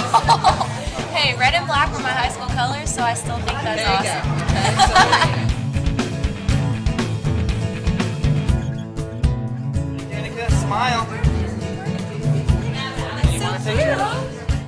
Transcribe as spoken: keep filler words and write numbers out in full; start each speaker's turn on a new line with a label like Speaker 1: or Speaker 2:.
Speaker 1: Hey, red and black were my high school colors, so I still think that's
Speaker 2: there you
Speaker 1: awesome.
Speaker 2: go. Danica, smile.
Speaker 1: That's so cute.